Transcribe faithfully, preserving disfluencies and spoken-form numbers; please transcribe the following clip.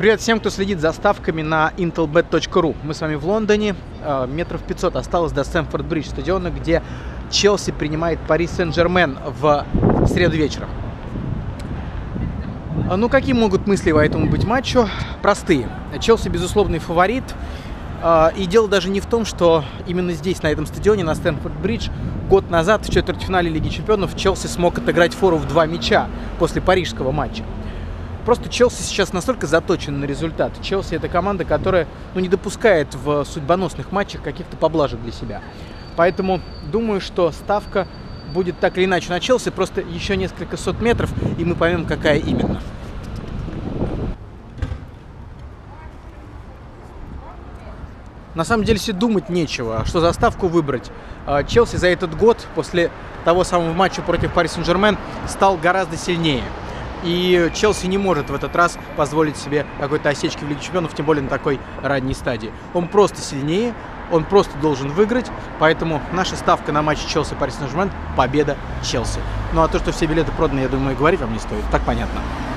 Привет всем, кто следит за ставками на интелбет точка ру. Мы с вами в Лондоне. Метров пятьсот осталось до Стэмфорд-Бридж стадиона, где Челси принимает Пари Сен-Жермен в среду вечером. Ну, какие могут мысли по этому быть матчу? Простые. Челси безусловный фаворит. И дело даже не в том, что именно здесь, на этом стадионе, на Стэмфорд-Бридж, год назад в четвертьфинале Лиги Чемпионов Челси смог отыграть фору в два мяча после парижского матча. Просто Челси сейчас настолько заточен на результат. Челси — это команда, которая ну, не допускает в судьбоносных матчах каких-то поблажек для себя. Поэтому думаю, что ставка будет так или иначе на Челси, просто еще несколько сот метров, и мы поймем, какая именно. На самом деле, себе думать нечего, что за ставку выбрать. Челси за этот год, после того самого матча против Пари Сен-Жермен, стал гораздо сильнее. И Челси не может в этот раз позволить себе какой-то осечки в Лиге Чемпионов, тем более на такой ранней стадии. Он просто сильнее, он просто должен выиграть, поэтому наша ставка на матч Челси-Пари Сен-Жермен – победа Челси. Ну а то, что все билеты проданы, я думаю, говорить вам не стоит, так понятно.